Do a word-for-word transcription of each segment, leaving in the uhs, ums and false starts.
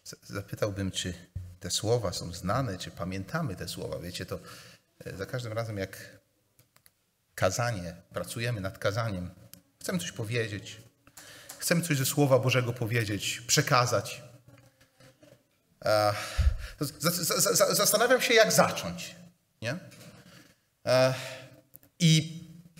Zapytałbym, czy te słowa są znane, czy pamiętamy te słowa. Wiecie, to za każdym razem jak kazanie, pracujemy nad kazaniem, chcemy coś powiedzieć, chcemy coś ze Słowa Bożego powiedzieć, przekazać. Zastanawiam się, jak zacząć. Nie? I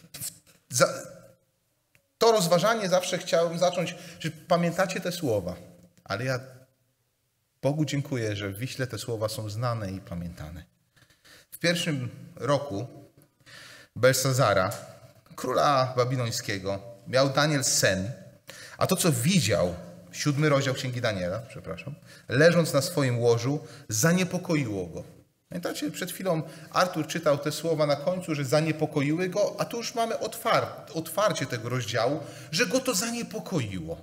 to rozważanie zawsze chciałem zacząć, że pamiętacie te słowa, ale ja Bogu dziękuję, że w Wiśle te słowa są znane i pamiętane. W pierwszym roku Belsazara, króla babilońskiego, miał Daniel sen, a to, co widział, siódmy rozdział Księgi Daniela, przepraszam, leżąc na swoim łożu, zaniepokoiło go. Pamiętacie, przed chwilą Artur czytał te słowa na końcu, że zaniepokoiły go, a tu już mamy otwar- otwarcie tego rozdziału, że go to zaniepokoiło.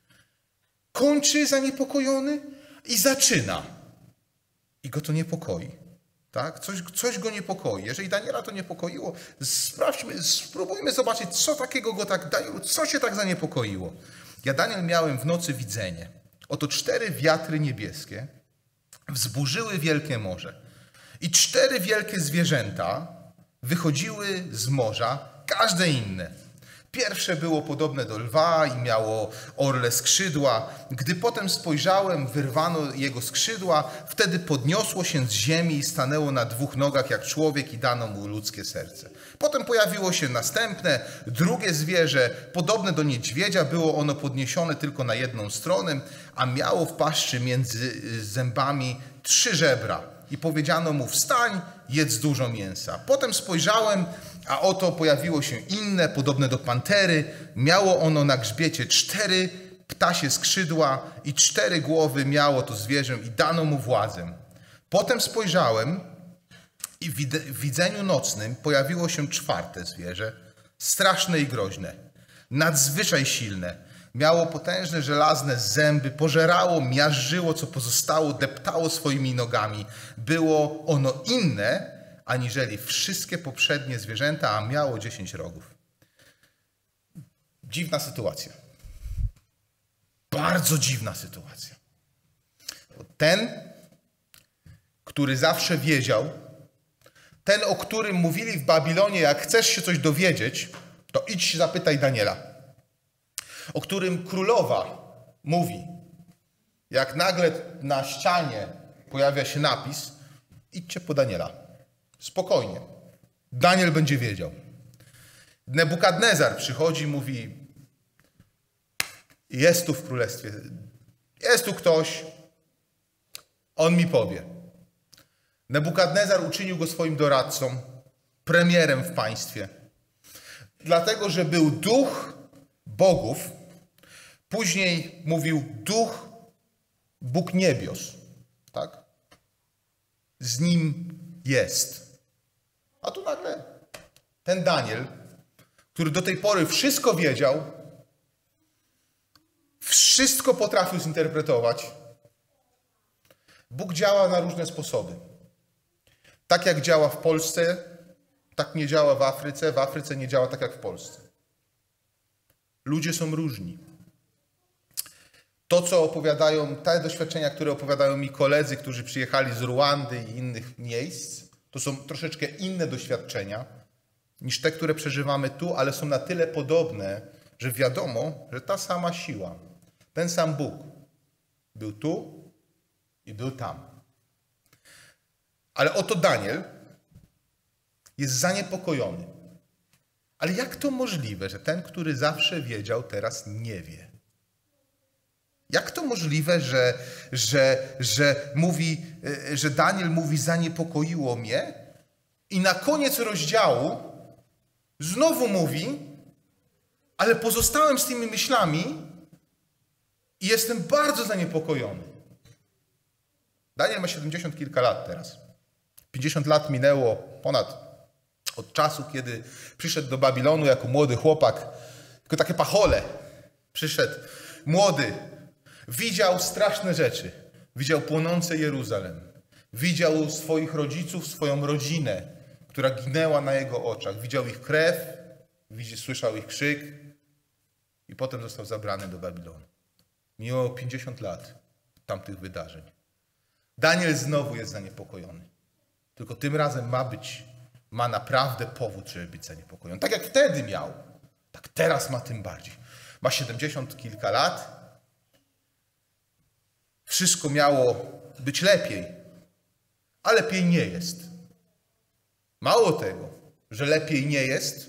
Kończy zaniepokojony i zaczyna. I go to niepokoi. Tak? Coś, coś go niepokoi. Jeżeli Daniela to niepokoiło, sprawdźmy, spróbujmy zobaczyć, co takiego go tak daje, co się tak zaniepokoiło. Ja, Daniel, miałem w nocy widzenie. Oto cztery wiatry niebieskie wzburzyły wielkie morze. I cztery wielkie zwierzęta wychodziły z morza, każde inne. Pierwsze było podobne do lwa i miało orle skrzydła. Gdy potem spojrzałem, wyrwano jego skrzydła, wtedy podniosło się z ziemi i stanęło na dwóch nogach jak człowiek i dano mu ludzkie serce. Potem pojawiło się następne, drugie zwierzę, podobne do niedźwiedzia. Było ono podniesione tylko na jedną stronę, a miało w paszczy między zębami trzy żebra. I powiedziano mu: wstań, jedz dużo mięsa. Potem spojrzałem, a oto pojawiło się inne, podobne do pantery. Miało ono na grzbiecie cztery ptasie skrzydła i cztery głowy miało to zwierzę i dano mu władzę. Potem spojrzałem i w widzeniu nocnym pojawiło się czwarte zwierzę, straszne i groźne, nadzwyczaj silne. Miało potężne żelazne zęby, pożerało, miażdżyło, co pozostało, deptało swoimi nogami. Było ono inne, aniżeli wszystkie poprzednie zwierzęta, a miało dziesięć rogów. Dziwna sytuacja. Bardzo dziwna sytuacja. Ten, który zawsze wiedział, ten, o którym mówili w Babilonie, jak chcesz się coś dowiedzieć, to idź zapytaj Daniela. O którym królowa mówi, jak nagle na ścianie pojawia się napis: idźcie po Daniela. Spokojnie. Daniel będzie wiedział. Nebukadnezar przychodzi i mówi: jest tu w królestwie, jest tu ktoś, on mi powie. Nebukadnezar uczynił go swoim doradcą, premierem w państwie. Dlatego, że był duch bogów, później mówił duch, Bóg niebios, tak? Z nim jest. A tu nagle ten Daniel, który do tej pory wszystko wiedział, wszystko potrafił zinterpretować. Bóg działa na różne sposoby. Tak jak działa w Polsce, tak nie działa w Afryce, w Afryce nie działa tak jak w Polsce. Ludzie są różni. To, co opowiadają, te doświadczenia, które opowiadają mi koledzy, którzy przyjechali z Ruandy i innych miejsc, to są troszeczkę inne doświadczenia niż te, które przeżywamy tu, ale są na tyle podobne, że wiadomo, że ta sama siła, ten sam Bóg był tu i był tam. Ale oto Daniel jest zaniepokojony. Ale jak to możliwe, że ten, który zawsze wiedział, teraz nie wie? Jak to możliwe, że, że, że, mówi, że Daniel mówi: zaniepokoiło mnie, i na koniec rozdziału znowu mówi: ale pozostałem z tymi myślami i jestem bardzo zaniepokojony. Daniel ma siedemdziesiąt kilka lat teraz. pięćdziesiąt lat minęło ponad od czasu, kiedy przyszedł do Babilonu jako młody chłopak. Tylko takie pachole. Przyszedł młody. Widział straszne rzeczy. Widział płonące Jeruzalem. Widział swoich rodziców, swoją rodzinę, która ginęła na jego oczach. Widział ich krew, słyszał ich krzyk i potem został zabrany do Babilonu. Minęło pięćdziesiąt lat. tamtych wydarzeń. Daniel znowu jest zaniepokojony. Tylko tym razem ma być, ma naprawdę powód, żeby być zaniepokojony. Tak jak wtedy miał, tak teraz ma tym bardziej. Ma siedemdziesiąt kilka lat. Wszystko miało być lepiej, a lepiej nie jest. Mało tego, że lepiej nie jest,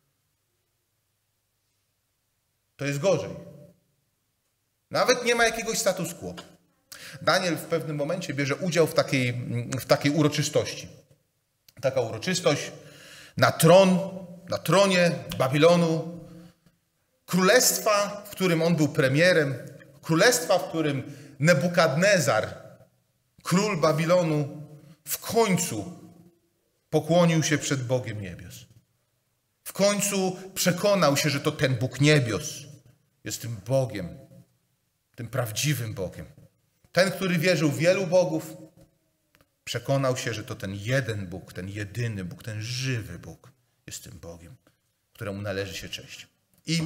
to jest gorzej. Nawet nie ma jakiegoś status quo. Daniel w pewnym momencie bierze udział w takiej, w takiej uroczystości. Taka uroczystość na tron, na tronie Babilonu, królestwa, w którym on był premierem, królestwa, w którym Nebukadnezar, król Babilonu, w końcu pokłonił się przed Bogiem niebios. W końcu przekonał się, że to ten Bóg niebios jest tym Bogiem, tym prawdziwym Bogiem. Ten, który wierzył w wielu bogów, przekonał się, że to ten jeden Bóg, ten jedyny Bóg, ten żywy Bóg jest tym Bogiem, któremu należy się cześć. I,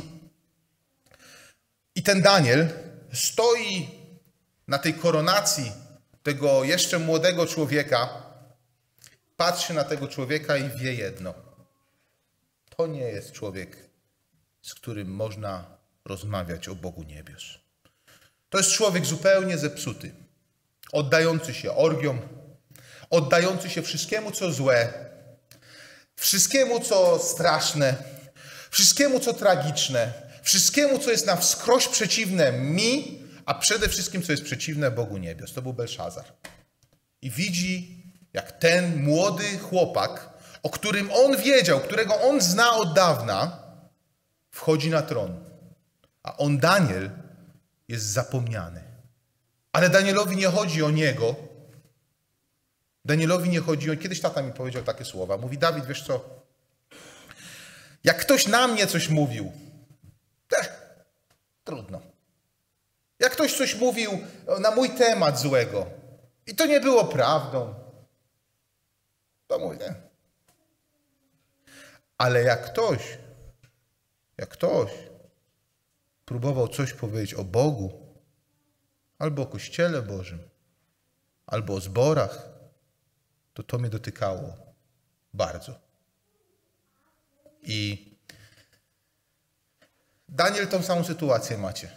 i ten Daniel stoi na tej koronacji tego jeszcze młodego człowieka, patrzy na tego człowieka i wie jedno. To nie jest człowiek, z którym można rozmawiać o Bogu niebios. To jest człowiek zupełnie zepsuty, oddający się orgiom, oddający się wszystkiemu, co złe, wszystkiemu, co straszne, wszystkiemu, co tragiczne, wszystkiemu, co jest na wskroś przeciwne mi, a przede wszystkim, co jest przeciwne Bogu niebios. To był Belszazar. I widzi, jak ten młody chłopak, o którym on wiedział, którego on zna od dawna, wchodzi na tron. A on, Daniel, jest zapomniany. Ale Danielowi nie chodzi o niego. Danielowi nie chodzi o... Kiedyś tata mi powiedział takie słowa. Mówi, Dawid, wiesz co? Jak ktoś na mnie coś mówił, eh, trudno. Jak ktoś coś mówił na mój temat złego i to nie było prawdą, to mówię. Ale jak ktoś, jak ktoś próbował coś powiedzieć o Bogu, albo o Kościele Bożym, albo o zborach, to to mnie dotykało bardzo. I Daniel tą samą sytuację macie.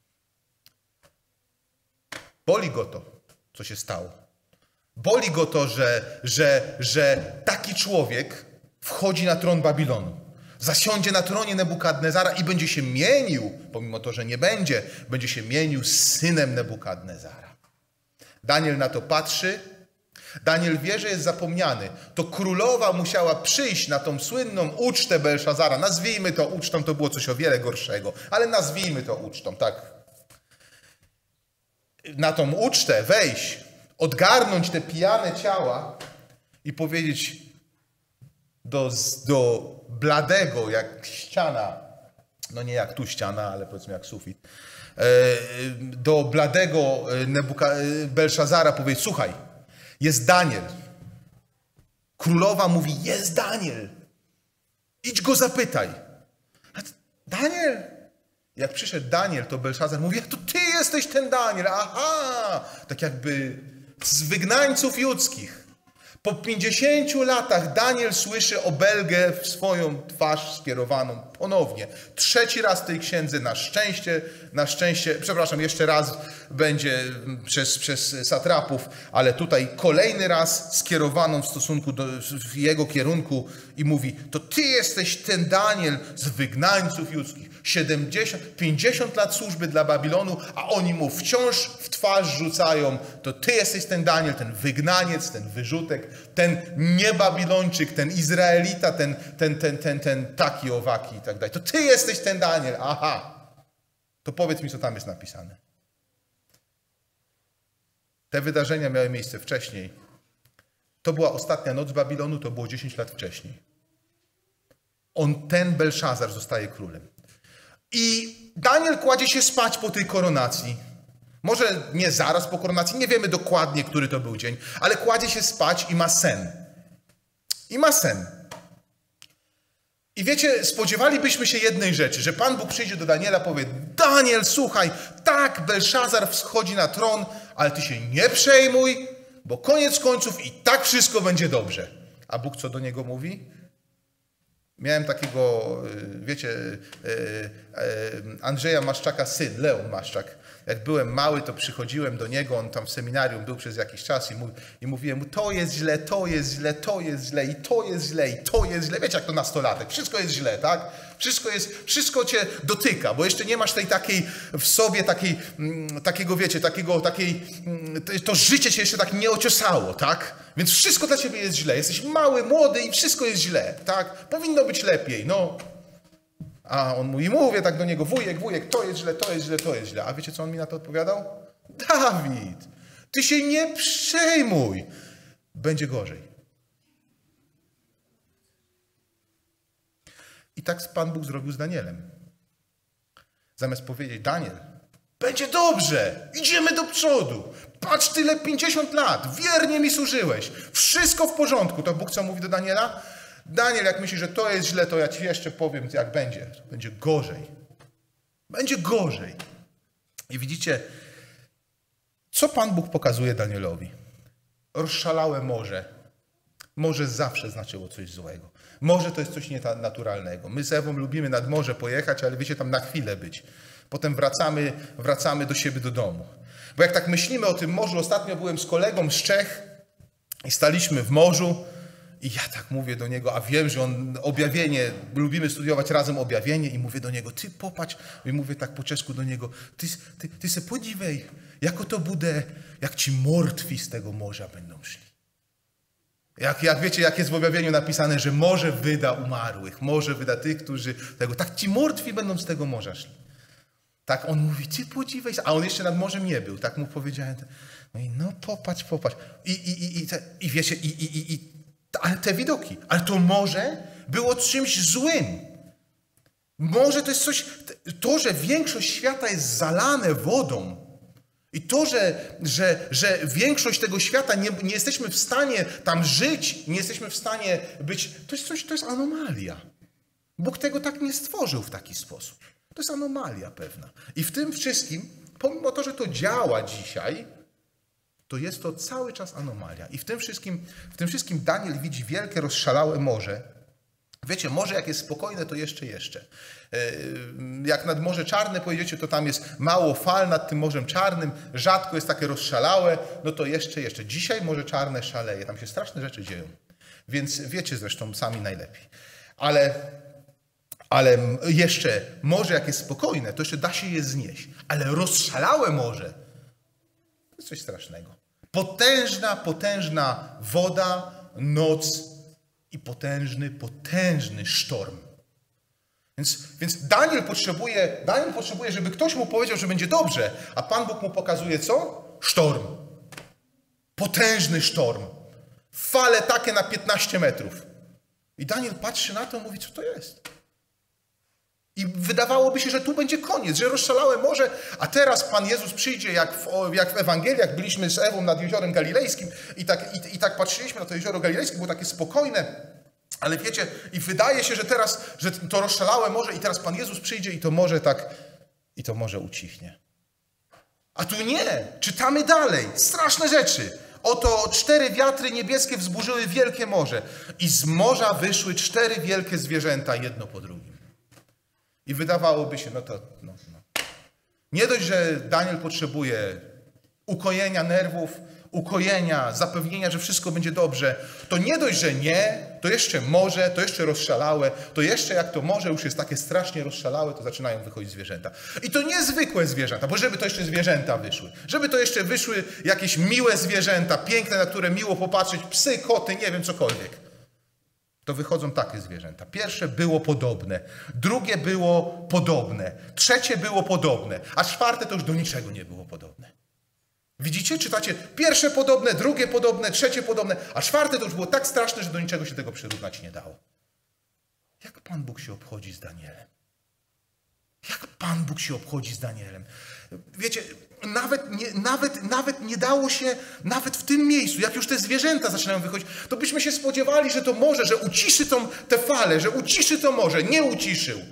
Boli go to, co się stało. Boli go to, że, że, że taki człowiek wchodzi na tron Babilonu. Zasiądzie na tronie Nebukadnezara i będzie się mienił, pomimo to, że nie będzie, będzie się mienił z synem Nebukadnezara. Daniel na to patrzy. Daniel wie, że jest zapomniany. To królowa musiała przyjść na tą słynną ucztę Belszazara. Nazwijmy to ucztą, to było coś o wiele gorszego, ale nazwijmy to ucztą, tak. Na tą ucztę wejść, odgarnąć te pijane ciała i powiedzieć do, do bladego, jak ściana, no nie jak tu ściana, ale powiedzmy jak sufit, do bladego Nebuka, Belszazara powiedzieć, słuchaj, jest Daniel. Królowa mówi, jest Daniel. Idź go zapytaj. A Daniel? Jak przyszedł Daniel, to Belszazar mówi, to ty jesteś ten Daniel. Aha! Tak jakby z wygnańców judzkich. Po pięćdziesięciu latach Daniel słyszy obelgę w swoją twarz skierowaną ponownie. Trzeci raz w tej księdze, na szczęście, na szczęście, przepraszam, jeszcze raz będzie przez, przez satrapów, ale tutaj kolejny raz skierowaną w stosunku do w jego kierunku i mówi, to ty jesteś ten Daniel z wygnańców judzkich. siedemdziesiąt, pięćdziesiąt lat służby dla Babilonu, a oni mu wciąż w twarz rzucają, to ty jesteś ten Daniel, ten wygnaniec, ten wyrzutek, ten niebabilończyk, ten Izraelita, ten, ten, ten, ten, ten taki, owaki i tak dalej. To ty jesteś ten Daniel, aha. To powiedz mi, co tam jest napisane. Te wydarzenia miały miejsce wcześniej. To była ostatnia noc Babilonu, to było dziesięć lat wcześniej. On, ten Belszazar zostaje królem. I Daniel kładzie się spać po tej koronacji. Może nie zaraz po koronacji, nie wiemy dokładnie, który to był dzień, ale kładzie się spać i ma sen. I ma sen. I wiecie, spodziewalibyśmy się jednej rzeczy, że Pan Bóg przyjdzie do Daniela i powie, Daniel, słuchaj, tak, Belszazar wschodzi na tron, ale ty się nie przejmuj, bo koniec końców i tak wszystko będzie dobrze. A Bóg co do niego mówi? Miałem takiego, wiecie, Andrzeja Maszczaka syn, Leon Maszczak. Jak byłem mały, to przychodziłem do niego, on tam w seminarium był przez jakiś czas i, mów, i mówiłem mu, to jest źle, to jest źle, to jest źle i to jest źle i to jest źle. Wiecie, jak to nastolatek, wszystko jest źle, tak? Wszystko jest, wszystko cię dotyka, bo jeszcze nie masz tej takiej w sobie, takiej, takiego, wiecie, takiego, takiej, to życie cię jeszcze tak nie ociosało, tak? Więc wszystko dla ciebie jest źle. Jesteś mały, młody i wszystko jest źle, tak? Powinno być lepiej, no. A on mówi, mówię tak do niego, wujek, wujek, to jest źle, to jest źle, to jest źle. A wiecie, co on mi na to odpowiadał? Dawid, ty się nie przejmuj, będzie gorzej. I tak Pan Bóg zrobił z Danielem. Zamiast powiedzieć, Daniel, będzie dobrze, idziemy do przodu, patrz tyle pięćdziesiąt lat, wiernie mi służyłeś, wszystko w porządku. To Bóg co mówi do Daniela? Daniel, jak myślisz, że to jest źle, to ja ci jeszcze powiem, jak będzie. Będzie gorzej. Będzie gorzej. I widzicie, co Pan Bóg pokazuje Danielowi? Rozszalałe morze. Morze zawsze znaczyło coś złego. Morze to jest coś nienaturalnego. My z Ewą lubimy nad morze pojechać, ale wiecie, tam na chwilę być. Potem wracamy, wracamy do siebie do domu. Bo jak tak myślimy o tym morzu, ostatnio byłem z kolegą z Czech i staliśmy w morzu i ja tak mówię do niego, a wiem, że on objawienie, lubimy studiować razem objawienie i mówię do niego, ty popatrz, i mówię tak po czesku do niego, ty, ty, ty se podziwej, jako to bude, jak ci martwi z tego morza będą szli. Jak, jak wiecie, jak jest w objawieniu napisane, że morze wyda umarłych, morze wyda tych, którzy tego, tak ci martwi będą z tego morza szli. Tak on mówi, ty podziwej, a on jeszcze nad morzem nie był, tak mu powiedziałem. No i no popatrz, popatrz. I, i, i, i, te, i wiecie, i, i, i, ale te widoki, ale to morze było czymś złym. Morze to jest coś, to, że większość świata jest zalane wodą i to, że, że, że większość tego świata nie, nie jesteśmy w stanie tam żyć, nie jesteśmy w stanie być, to jest coś, to jest anomalia. Bóg tego tak nie stworzył w taki sposób. To jest anomalia pewna. I w tym wszystkim, pomimo to, że to działa dzisiaj, to jest to cały czas anomalia. I w tym wszystkim, w tym wszystkim Daniel widzi wielkie, rozszalałe morze. Wiecie, morze jak jest spokojne, to jeszcze, jeszcze. Jak nad Morze Czarne pojedziecie, to tam jest mało fal nad tym Morzem Czarnym, rzadko jest takie rozszalałe, no to jeszcze, jeszcze. Dzisiaj Morze Czarne szaleje, tam się straszne rzeczy dzieją. Więc wiecie zresztą sami najlepiej. Ale, ale jeszcze morze jak jest spokojne, to jeszcze da się je znieść. Ale rozszalałe morze, to jest coś strasznego. Potężna, potężna woda, noc i potężny, potężny sztorm. Więc, więc Daniel potrzebuje, Daniel potrzebuje, żeby ktoś mu powiedział, że będzie dobrze, a Pan Bóg mu pokazuje co? Sztorm. Potężny sztorm. Fale takie na piętnaście metrów. I Daniel patrzy na to i mówi, co to jest? I wydawałoby się, że tu będzie koniec, że rozszalałe morze, a teraz Pan Jezus przyjdzie, jak w, jak w Ewangeliach, byliśmy z Ewą nad Jeziorem Galilejskim i tak, i, i tak patrzyliśmy na to Jezioro Galilejskie, było takie spokojne, ale wiecie, i wydaje się, że teraz, że to rozszalałe morze i teraz Pan Jezus przyjdzie i to morze tak, i to morze ucichnie. A tu nie, czytamy dalej, straszne rzeczy. Oto cztery wiatry niebieskie wzburzyły wielkie morze i z morza wyszły cztery wielkie zwierzęta, jedno po drugim. I wydawałoby się, no to... No, no. Nie dość, że Daniel potrzebuje ukojenia nerwów, ukojenia, zapewnienia, że wszystko będzie dobrze, to nie dość, że nie, to jeszcze morze, to jeszcze rozszalałe, to jeszcze jak to morze już jest takie strasznie rozszalałe, to zaczynają wychodzić zwierzęta. I to niezwykłe zwierzęta, bo żeby to jeszcze zwierzęta wyszły, żeby to jeszcze wyszły jakieś miłe zwierzęta, piękne, na które miło popatrzeć, psy, koty, nie wiem, cokolwiek. To wychodzą takie zwierzęta. Pierwsze było podobne, drugie było podobne, trzecie było podobne, a czwarte to już do niczego nie było podobne. Widzicie? Czytacie? Pierwsze podobne, drugie podobne, trzecie podobne, a czwarte to już było tak straszne, że do niczego się tego przyrównać nie dało. Jak Pan Bóg się obchodzi z Danielem? Jak Pan Bóg się obchodzi z Danielem? Wiecie, nawet nie, nawet, nawet nie dało się, nawet w tym miejscu, jak już te zwierzęta zaczynają wychodzić, to byśmy się spodziewali, że to morze, że uciszy tą, te fale, że uciszy to morze. Nie uciszył.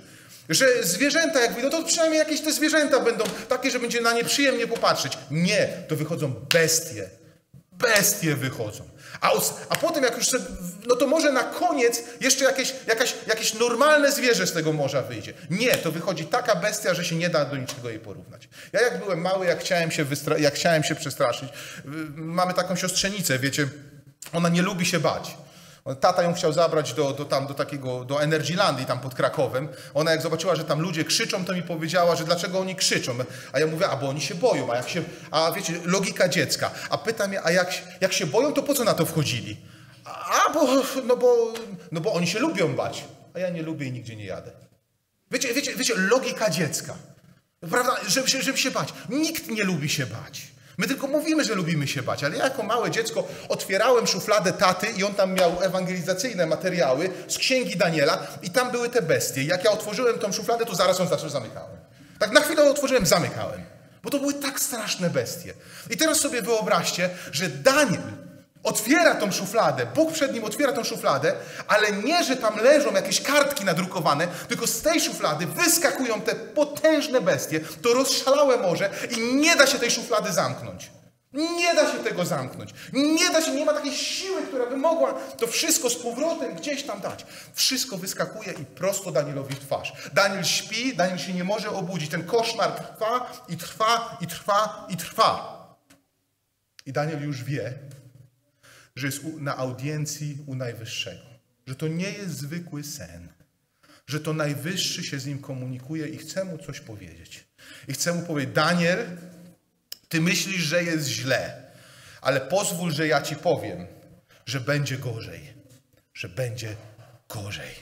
Że zwierzęta jak wyjdą, to przynajmniej jakieś te zwierzęta będą takie, że będzie na nie przyjemnie popatrzeć. Nie, to wychodzą bestie. Bestie wychodzą. A, a potem jak już sobie, no to może na koniec jeszcze jakieś, jakaś, jakieś normalne zwierzę z tego morza wyjdzie. Nie, to wychodzi taka bestia, że się nie da do niczego jej porównać. Ja jak byłem mały, jak chciałem się, wystra- jak chciałem się przestraszyć, mamy taką siostrzenicę, wiecie, ona nie lubi się bać. Tata ją chciał zabrać do, do, tam, do takiego, do Energylandii tam pod Krakowem. Ona jak zobaczyła, że tam ludzie krzyczą, to mi powiedziała, że dlaczego oni krzyczą. A ja mówię, a bo oni się boją, a jak się, a wiecie, logika dziecka. A pyta mnie, a jak, jak się boją, to po co na to wchodzili? A, bo, no bo, no bo oni się lubią bać. A ja nie lubię i nigdzie nie jadę. Wiecie, wiecie, wiecie, logika dziecka. Prawda, żeby, żeby się bać. Nikt nie lubi się bać. My tylko mówimy, że lubimy się bać, ale ja jako małe dziecko otwierałem szufladę taty i on tam miał ewangelizacyjne materiały z Księgi Daniela i tam były te bestie. Jak ja otworzyłem tą szufladę, to zaraz ją zaczął zamykałem. Tak na chwilę otworzyłem, zamykałem. Bo to były tak straszne bestie. I teraz sobie wyobraźcie, że Daniel otwiera tą szufladę, Bóg przed nim otwiera tą szufladę, ale nie, że tam leżą jakieś kartki nadrukowane, tylko z tej szuflady wyskakują te potężne bestie, to rozszalałe morze i nie da się tej szuflady zamknąć. Nie da się tego zamknąć. Nie da się, nie ma takiej siły, która by mogła to wszystko z powrotem gdzieś tam dać. Wszystko wyskakuje i prosto Danielowi w twarz. Daniel śpi, Daniel się nie może obudzić. Ten koszmar trwa i trwa i trwa i trwa. I Daniel już wie, że jest na audiencji u Najwyższego. Że to nie jest zwykły sen. Że to Najwyższy się z nim komunikuje i chce mu coś powiedzieć. I chce mu powiedzieć, Daniel, ty myślisz, że jest źle, ale pozwól, że ja ci powiem, że będzie gorzej. Że będzie gorzej.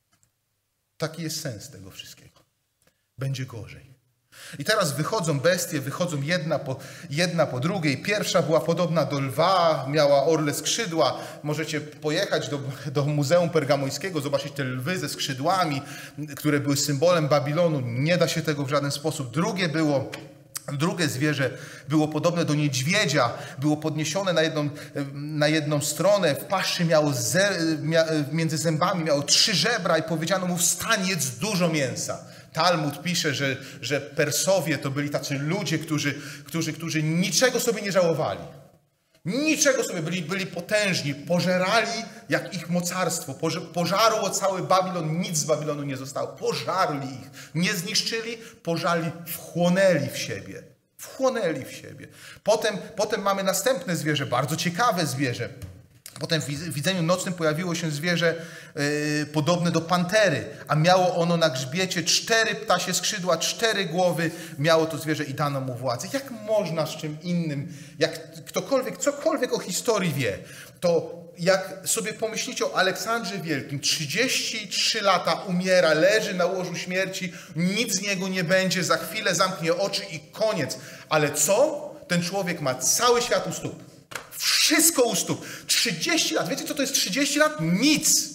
Taki jest sens tego wszystkiego. Będzie gorzej. I teraz wychodzą bestie, wychodzą jedna po, jedna po drugiej. Pierwsza była podobna do lwa, miała orle skrzydła. Możecie pojechać do, do Muzeum Pergamońskiego, zobaczyć te lwy ze skrzydłami, które były symbolem Babilonu. Nie da się tego w żaden sposób. Drugie było... Drugie zwierzę było podobne do niedźwiedzia, było podniesione na jedną, na jedną stronę, w paszczy miało ze, mia, między zębami miało trzy żebra i powiedziano mu, wstań, jedz dużo mięsa. Talmud pisze, że, że Persowie to byli tacy ludzie, którzy, którzy, którzy niczego sobie nie żałowali. Niczego sobie, byli, byli potężni, pożerali jak ich mocarstwo, pożarło cały Babilon, nic z Babilonu nie zostało, pożarli ich, nie zniszczyli, pożarli, wchłonęli w siebie, wchłonęli w siebie. Potem, potem mamy następne zwierzę, bardzo ciekawe zwierzę. Potem w widzeniu nocnym pojawiło się zwierzę yy, podobne do pantery, a miało ono na grzbiecie cztery ptasie skrzydła, cztery głowy, miało to zwierzę i dano mu władzę. Jak można z czym innym, jak ktokolwiek, cokolwiek o historii wie, to jak sobie pomyślicie o Aleksandrze Wielkim, trzydzieści trzy lata umiera, leży na łożu śmierci, nic z niego nie będzie, za chwilę zamknie oczy i koniec. Ale co? Ten człowiek ma cały świat u stóp. Wszystko u stóp. trzydzieści lat. Wiecie, co to jest trzydzieści lat? Nic.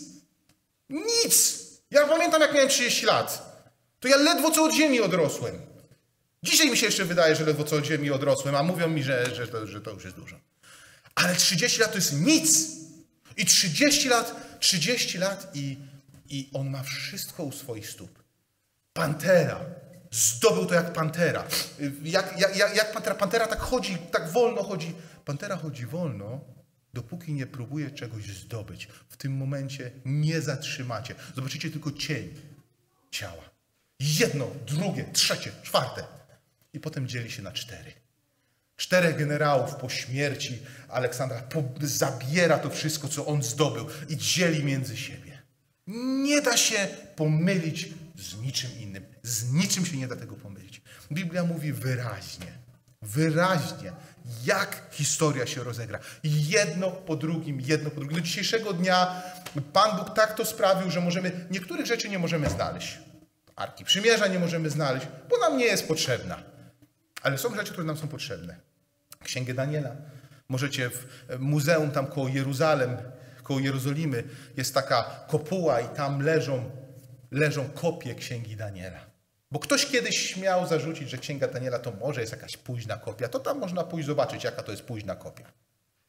Nic. Ja pamiętam, jak miałem trzydzieści lat. To ja ledwo co od ziemi odrosłem. Dzisiaj mi się jeszcze wydaje, że ledwo co od ziemi odrosłem, a mówią mi, że, że, to, że to już jest dużo. Ale trzydzieści lat to jest nic. I trzydzieści lat, trzydzieści lat i, i on ma wszystko u swoich stóp. Pantera. Zdobył to jak pantera. Jak, jak, jak, jak pantera. Pantera tak chodzi, tak wolno chodzi. Pantera chodzi wolno, dopóki nie próbuje czegoś zdobyć. W tym momencie nie zatrzymacie. Zobaczycie tylko cień ciała. Jedno, drugie, trzecie, czwarte. I potem dzieli się na cztery. Czterech generałów po śmierci Aleksandra po, zabiera to wszystko, co on zdobył i dzieli między siebie. Nie da się pomylić z niczym innym. Z niczym się nie da tego pomylić. Biblia mówi wyraźnie, wyraźnie, jak historia się rozegra. Jedno po drugim, jedno po drugim. Do dzisiejszego dnia Pan Bóg tak to sprawił, że możemy, niektórych rzeczy nie możemy znaleźć. Arki Przymierza nie możemy znaleźć, bo nam nie jest potrzebna. Ale są rzeczy, które nam są potrzebne. Księgę Daniela. Możecie w muzeum tam koło Jeruzalem, koło Jerozolimy jest taka kopuła i tam leżą, leżą kopie Księgi Daniela. Bo ktoś kiedyś śmiał zarzucić, że Księga Daniela to może jest jakaś późna kopia. To tam można pójść zobaczyć, jaka to jest późna kopia.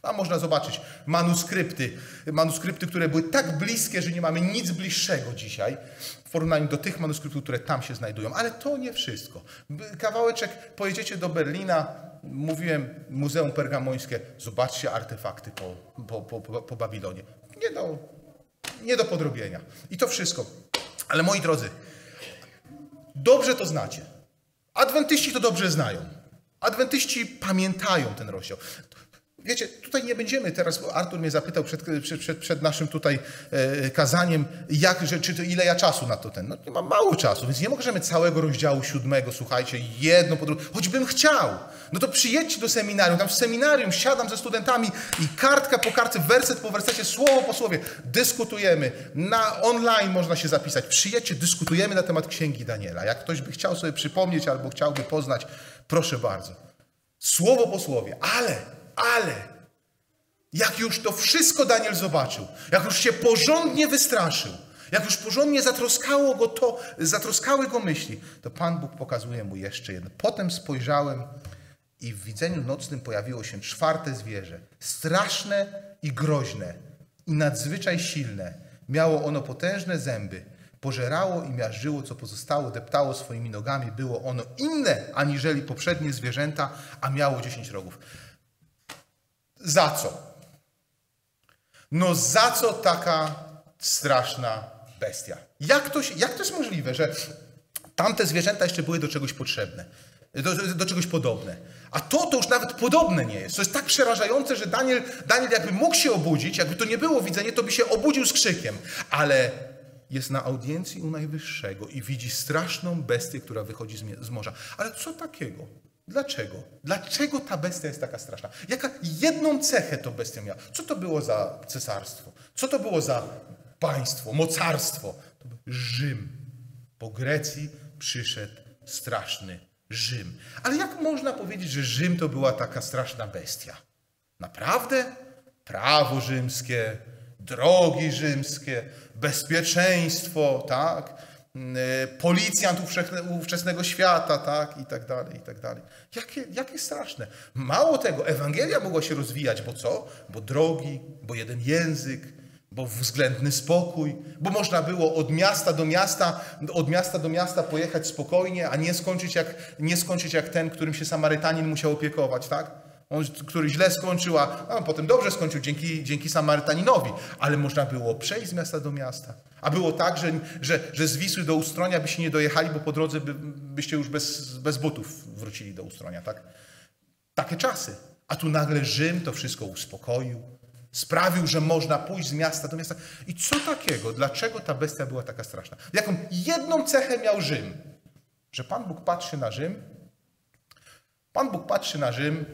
Tam można zobaczyć manuskrypty, manuskrypty, które były tak bliskie, że nie mamy nic bliższego dzisiaj w porównaniu do tych manuskryptów, które tam się znajdują. Ale to nie wszystko. Kawałeczek, pojedziecie do Berlina, mówiłem, Muzeum Pergamońskie, zobaczcie artefakty po, po, po, po Babilonie. Nie do, nie do podrobienia. I to wszystko. Ale moi drodzy, dobrze to znacie. Adwentyści to dobrze znają. Adwentyści pamiętają ten rozdział. Wiecie, tutaj nie będziemy teraz, bo Artur mnie zapytał przed, przed, przed naszym tutaj e, kazaniem, jak, że, czy to, ile ja czasu na to ten. No, mam mało czasu, więc nie możemy całego rozdziału siódmego, słuchajcie, jedno po drugim, choćbym chciał. No to przyjedźcie do seminarium, tam w seminarium siadam ze studentami i kartka po kartce, werset po wersecie, słowo po słowie, dyskutujemy. Na online można się zapisać. Przyjedźcie, dyskutujemy na temat Księgi Daniela. Jak ktoś by chciał sobie przypomnieć albo chciałby poznać, proszę bardzo. Słowo po słowie, ale... Ale jak już to wszystko Daniel zobaczył, jak już się porządnie wystraszył, jak już porządnie zatroskało go to, zatroskały go myśli, to Pan Bóg pokazuje mu jeszcze jedno. Potem spojrzałem i w widzeniu nocnym pojawiło się czwarte zwierzę, straszne i groźne i nadzwyczaj silne. Miało ono potężne zęby, pożerało i miażdżyło, co pozostało, deptało swoimi nogami. Było ono inne aniżeli poprzednie zwierzęta, a miało dziesięć rogów. Za co? No za co taka straszna bestia? Jak to, się, jak to jest możliwe, że tamte zwierzęta jeszcze były do czegoś potrzebne, do, do czegoś podobne? A to, to już nawet podobne nie jest. To jest tak przerażające, że Daniel, Daniel jakby mógł się obudzić, jakby to nie było widzenie, to by się obudził z krzykiem. Ale jest na audiencji u Najwyższego i widzi straszną bestię, która wychodzi z morza. Ale co takiego? Dlaczego? Dlaczego ta bestia jest taka straszna? Jaka jedną cechę to bestia miała? Co to było za cesarstwo? Co to było za państwo, mocarstwo? To był Rzym. Po Grecji przyszedł straszny Rzym. Ale jak można powiedzieć, że Rzym to była taka straszna bestia? Naprawdę? Prawo rzymskie, drogi rzymskie, bezpieczeństwo, tak? Policjant ówczesnego świata, tak, i tak dalej, i tak dalej. Jakie, jakie straszne. Mało tego, Ewangelia mogła się rozwijać, bo co? Bo drogi, bo jeden język, bo względny spokój, bo można było od miasta do miasta, od miasta do miasta pojechać spokojnie, a nie skończyć jak, nie skończyć jak ten, którym się Samarytanin musiał opiekować, tak? On, który źle skończył, a no, potem dobrze skończył dzięki, dzięki Samarytaninowi, ale można było przejść z miasta do miasta. A było tak, że, że, że z Wisły do Ustronia byście nie dojechali, bo po drodze by, byście już bez, bez butów wrócili do Ustronia, tak? Takie czasy. A tu nagle Rzym to wszystko uspokoił, sprawił, że można pójść z miasta do miasta. I co takiego? Dlaczego ta bestia była taka straszna? Jaką jedną cechę miał Rzym? Że Pan Bóg patrzy na Rzym, Pan Bóg patrzy na Rzym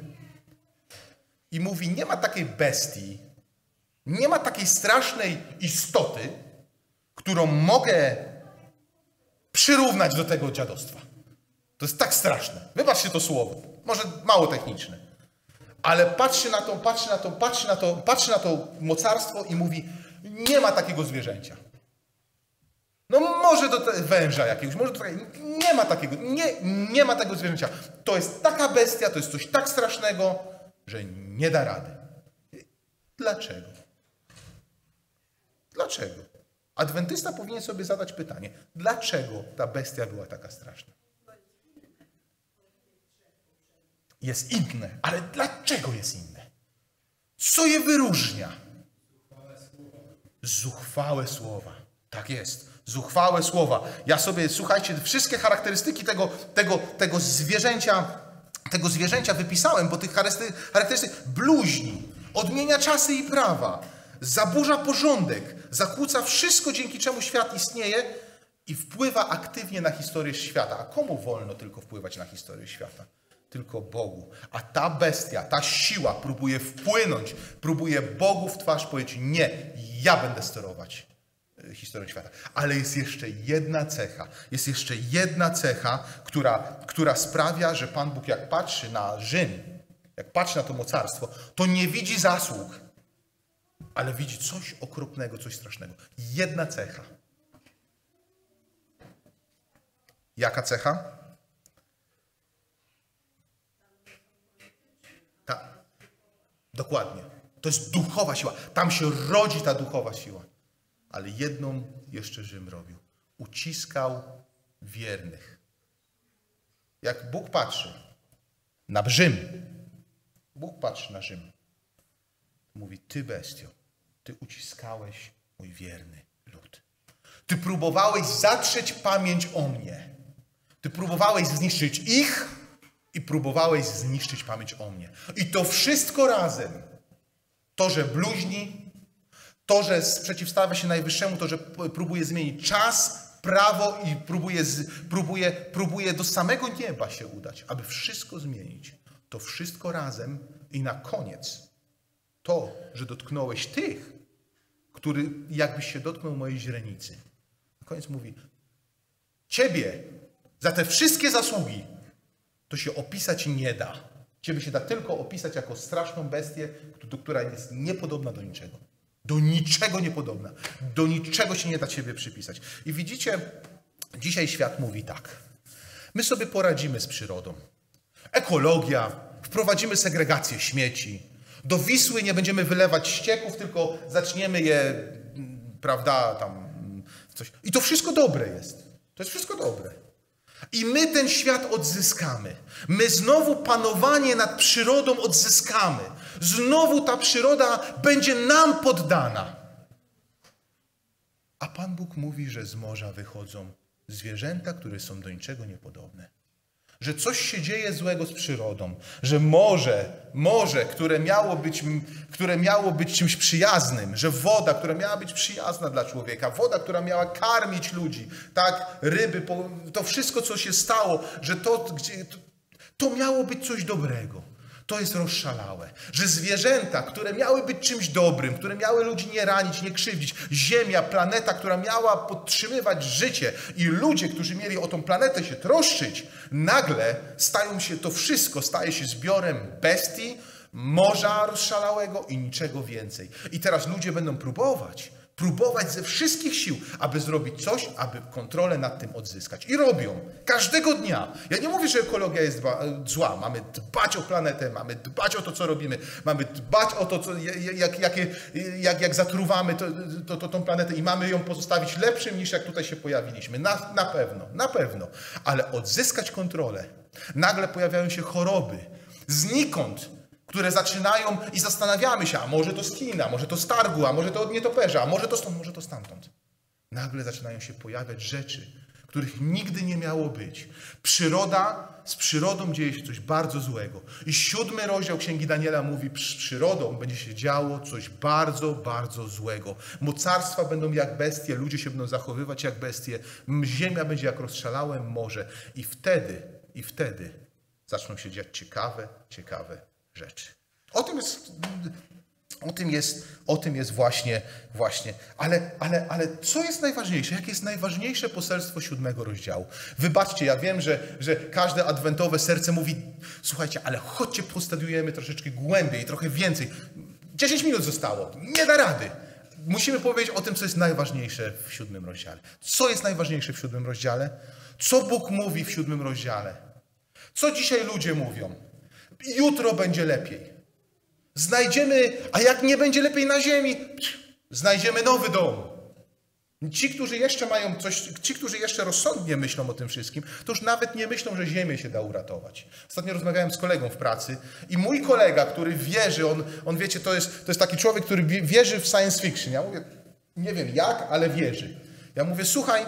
i mówi, nie ma takiej bestii, nie ma takiej strasznej istoty, którą mogę przyrównać do tego dziadostwa. To jest tak straszne. Wybaczcie to słowo. Może mało techniczne. Ale patrzy na to, patrzy na to, patrzy na to, patrzy na to mocarstwo i mówi, nie ma takiego zwierzęcia. No może do węża jakiegoś, może do nie ma takiego, nie, nie ma tego zwierzęcia. To jest taka bestia, to jest coś tak strasznego, że nie da rady. Dlaczego? Dlaczego? Adwentysta powinien sobie zadać pytanie, dlaczego ta bestia była taka straszna? Jest inne, ale dlaczego jest inne? Co je wyróżnia? Zuchwałe słowa. Tak jest. Zuchwałe słowa. Ja sobie, słuchajcie, wszystkie charakterystyki tego, tego, tego zwierzęcia, tego zwierzęcia wypisałem, bo tych charakterystyk bluźni, odmienia czasy i prawa, zaburza porządek, zakłóca wszystko, dzięki czemu świat istnieje i wpływa aktywnie na historię świata. A komu wolno tylko wpływać na historię świata? Tylko Bogu. A ta bestia, ta siła próbuje wpłynąć, próbuje Bogu w twarz powiedzieć, nie, ja będę sterować historią świata. Ale jest jeszcze jedna cecha, jest jeszcze jedna cecha, która, która sprawia, że Pan Bóg jak patrzy na Rzym, jak patrzy na to mocarstwo, to nie widzi zasług, ale widzi coś okropnego, coś strasznego. Jedna cecha. Jaka cecha? Ta. Dokładnie. To jest duchowa siła. Tam się rodzi ta duchowa siła. Ale jedną jeszcze Rzym robił. Uciskał wiernych. Jak Bóg patrzy na Rzym, Bóg patrzy na Rzym. Mówi, ty bestio, ty uciskałeś mój wierny lud. Ty próbowałeś zatrzeć pamięć o mnie. Ty próbowałeś zniszczyć ich i próbowałeś zniszczyć pamięć o mnie. I to wszystko razem. To, że bluźni, to, że przeciwstawia się Najwyższemu, to, że próbuje zmienić czas, prawo i próbuje, próbuje, próbuje do samego nieba się udać, aby wszystko zmienić. To wszystko razem i na koniec to, że dotknąłeś tych, który jakbyś się dotknął mojej źrenicy. Na koniec mówi, ciebie za te wszystkie zasługi to się opisać nie da. Ciebie się da tylko opisać jako straszną bestię, która jest niepodobna do niczego. Do niczego niepodobna. Do niczego się nie da ciebie przypisać. I widzicie, dzisiaj świat mówi tak. My sobie poradzimy z przyrodą. Ekologia, wprowadzimy segregację śmieci. Do Wisły nie będziemy wylewać ścieków, tylko zaczniemy je, prawda, tam coś. I to wszystko dobre jest. To jest wszystko dobre. I my ten świat odzyskamy. My znowu panowanie nad przyrodą odzyskamy. Znowu ta przyroda będzie nam poddana. A Pan Bóg mówi, że z morza wychodzą zwierzęta, które są do niczego niepodobne. Że coś się dzieje złego z przyrodą. Że morze, morze, które miało być, które miało być czymś przyjaznym. Że woda, która miała być przyjazna dla człowieka. Woda, która miała karmić ludzi. Tak, ryby, to wszystko, co się stało, że to, to, to miało być coś dobrego. To jest rozszalałe. Że zwierzęta, które miały być czymś dobrym, które miały ludzi nie ranić, nie krzywdzić, Ziemia, planeta, która miała podtrzymywać życie i ludzie, którzy mieli o tą planetę się troszczyć, nagle stają się, to wszystko staje się zbiorem bestii, morza rozszalałego i niczego więcej. I teraz ludzie będą próbować, próbować ze wszystkich sił, aby zrobić coś, aby kontrolę nad tym odzyskać. I robią. Każdego dnia. Ja nie mówię, że ekologia jest zła. Mamy dbać o planetę, mamy dbać o to, co robimy. Mamy dbać o to, co, jak, jak, jak, jak zatruwamy to, to, to, tą planetę i mamy ją pozostawić lepszym, niż jak tutaj się pojawiliśmy. Na, na pewno, na pewno. Ale odzyskać kontrolę. Nagle pojawiają się choroby. Znikąd. Które zaczynają i zastanawiamy się, a może to z Chin, a może to z targu, a może to od nietoperza, a może to stąd, może to stamtąd. Nagle zaczynają się pojawiać rzeczy, których nigdy nie miało być. Przyroda, z przyrodą dzieje się coś bardzo złego. I siódmy rozdział Księgi Daniela mówi, z przyrodą będzie się działo coś bardzo, bardzo złego. Mocarstwa będą jak bestie, ludzie się będą zachowywać jak bestie, ziemia będzie jak rozszalałe morze. I wtedy, i wtedy zaczną się dziać ciekawe, ciekawe rzeczy. O tym jest, o tym jest, o tym jest właśnie, właśnie. Ale, ale, ale co jest najważniejsze? Jakie jest najważniejsze poselstwo siódmego rozdziału? Wybaczcie, ja wiem, że, że każde adwentowe serce mówi, słuchajcie, ale chodźcie, postudiujemy troszeczkę głębiej, trochę więcej. Dziesięć minut zostało. Nie da rady. Musimy powiedzieć o tym, co jest najważniejsze w siódmym rozdziale. Co jest najważniejsze w siódmym rozdziale? Co Bóg mówi w siódmym rozdziale? Co dzisiaj ludzie mówią? Jutro będzie lepiej. Znajdziemy, a jak nie będzie lepiej na ziemi, znajdziemy nowy dom. Ci, którzy jeszcze mają coś, ci, którzy jeszcze rozsądnie myślą o tym wszystkim, to już nawet nie myślą, że ziemię się da uratować. Ostatnio rozmawiałem z kolegą w pracy i mój kolega, który wierzy, on, on wiecie, to jest, to jest taki człowiek, który wierzy w science fiction. Ja mówię, nie wiem jak, ale wierzy. Ja mówię, słuchaj,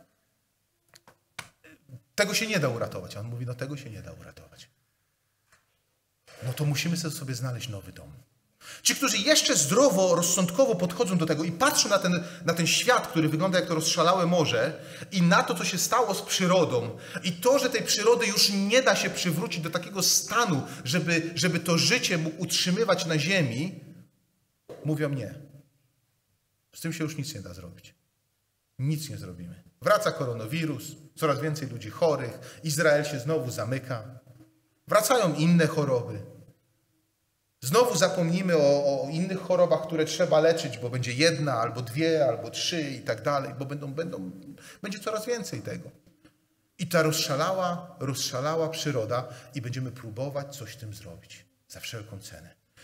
tego się nie da uratować. A on mówi, no tego się nie da uratować. No to musimy sobie znaleźć nowy dom. Ci, którzy jeszcze zdrowo, rozsądkowo podchodzą do tego i patrzą na ten, na ten świat, który wygląda jak to rozszalałe morze i na to, co się stało z przyrodą i to, że tej przyrody już nie da się przywrócić do takiego stanu, żeby, żeby to życie mógł utrzymywać na ziemi, mówią nie. Z tym się już nic nie da zrobić. Nic nie zrobimy. Wraca koronawirus, coraz więcej ludzi chorych, Izrael się znowu zamyka. Wracają inne choroby. Znowu zapomnimy o, o innych chorobach, które trzeba leczyć, bo będzie jedna, albo dwie, albo trzy i tak dalej, bo będą, będą, będzie coraz więcej tego. I ta rozszalała, rozszalała przyroda i będziemy próbować coś z tym zrobić. Za wszelką cenę.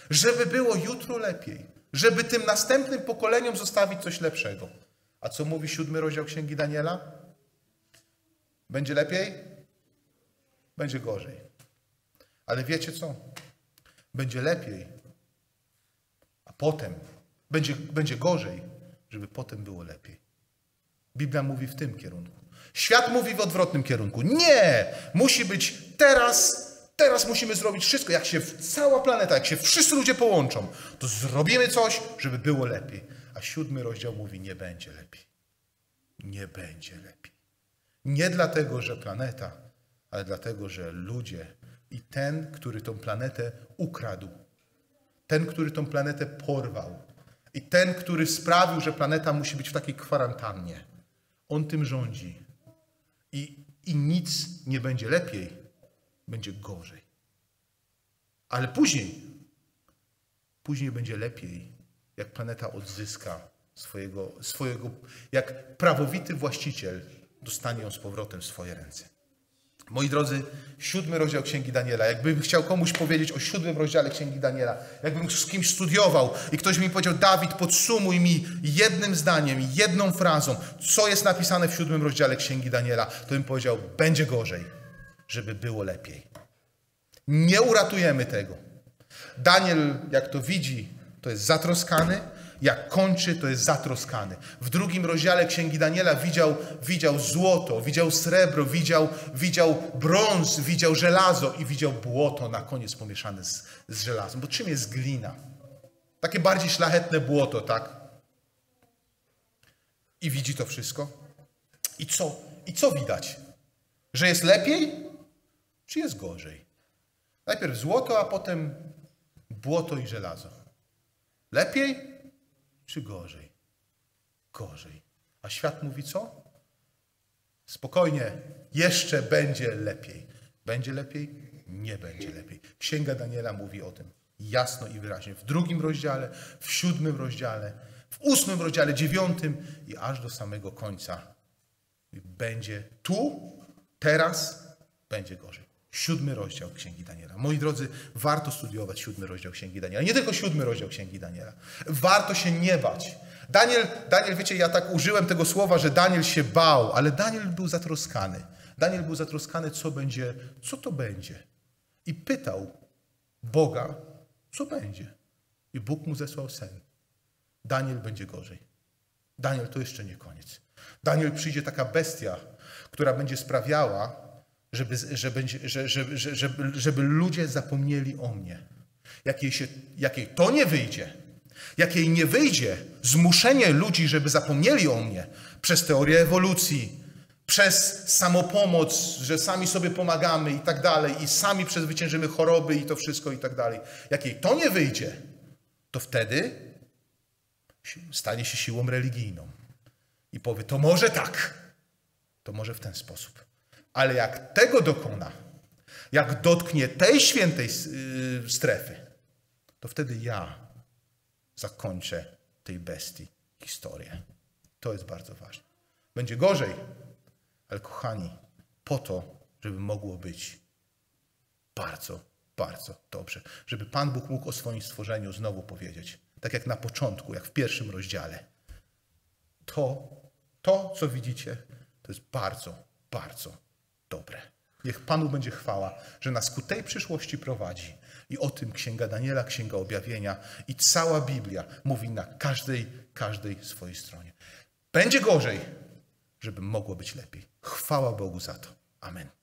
żeby było jutro lepiej, żeby tym następnym pokoleniom zostawić coś lepszego. A co mówi siódmy rozdział Księgi Daniela? Będzie lepiej? Będzie gorzej. Ale wiecie co? Będzie lepiej, a potem będzie, będzie gorzej, żeby potem było lepiej. Biblia mówi w tym kierunku. Świat mówi w odwrotnym kierunku. Nie! Musi być teraz, teraz musimy zrobić wszystko. Jak się cała planeta, jak się wszyscy ludzie połączą, to zrobimy coś, żeby było lepiej. A siódmy rozdział mówi, nie będzie lepiej. Nie będzie lepiej. Nie dlatego, że planeta, ale dlatego, że ludzie i ten, który tą planetę ukradł, ten, który tą planetę porwał i ten, który sprawił, że planeta musi być w takiej kwarantannie, on tym rządzi. I, i nic nie będzie lepiej, będzie gorzej. Ale później, później będzie lepiej, jak planeta odzyska swojego, swojego, jak prawowity właściciel dostanie ją z powrotem w swoje ręce. Moi drodzy, siódmy rozdział Księgi Daniela. Jakbym chciał komuś powiedzieć o siódmym rozdziale Księgi Daniela, jakbym z kimś studiował i ktoś mi powiedział, Dawid, podsumuj mi jednym zdaniem, jedną frazą, co jest napisane w siódmym rozdziale Księgi Daniela, to bym powiedział, będzie gorzej, żeby było lepiej. Nie uratujemy tego. Daniel, jak to widzi, to jest zatroskany, jak kończy, to jest zatroskany. W drugim rozdziale Księgi Daniela widział, widział złoto, widział srebro, widział, widział brąz, widział żelazo i widział błoto na koniec pomieszane z, z żelazem. Bo czym jest glina? Takie bardziej szlachetne błoto, tak? I widzi to wszystko. I co? I co widać? Że jest lepiej? Czy jest gorzej? Najpierw złoto, a potem błoto i żelazo. Lepiej? Czy gorzej? Gorzej. A świat mówi co? Spokojnie, jeszcze będzie lepiej. Będzie lepiej? Nie będzie lepiej. Księga Daniela mówi o tym jasno i wyraźnie. W drugim rozdziale, w siódmym rozdziale, w ósmym rozdziale, dziewiątym i aż do samego końca. Będzie tu, teraz, będzie gorzej. Siódmy rozdział Księgi Daniela. Moi drodzy, warto studiować siódmy rozdział Księgi Daniela. Nie tylko siódmy rozdział Księgi Daniela. Warto się nie bać. Daniel, Daniel, wiecie, ja tak użyłem tego słowa, że Daniel się bał, ale Daniel był zatroskany. Daniel był zatroskany, co będzie, co to będzie. I pytał Boga, co będzie. I Bóg mu zesłał sen. Daniel, będzie gorzej. Daniel, to jeszcze nie koniec. Daniel, przyjdzie taka bestia, która będzie sprawiała, Żeby, żeby, żeby, żeby, żeby ludzie zapomnieli o mnie. Jak jej, się, jak jej to nie wyjdzie, jak jej nie wyjdzie zmuszenie ludzi, żeby zapomnieli o mnie przez teorię ewolucji, przez samopomoc, że sami sobie pomagamy i tak dalej, i sami przezwyciężymy choroby i to wszystko i tak dalej. Jak jej to nie wyjdzie, to wtedy stanie się siłą religijną. I powie, to może tak, to może w ten sposób. Ale jak tego dokona, jak dotknie tej świętej strefy, to wtedy ja zakończę tej bestii historię. To jest bardzo ważne. Będzie gorzej, ale kochani, po to, żeby mogło być bardzo, bardzo dobrze. Żeby Pan Bóg mógł o swoim stworzeniu znowu powiedzieć, tak jak na początku, jak w pierwszym rozdziale. To, to co widzicie, to jest bardzo, bardzo dobre. Niech Panu będzie chwała, że nas ku tej przyszłości prowadzi. I o tym Księga Daniela, Księga Objawienia i cała Biblia mówi na każdej, każdej swojej stronie. Będzie gorzej, żeby mogło być lepiej. Chwała Bogu za to. Amen.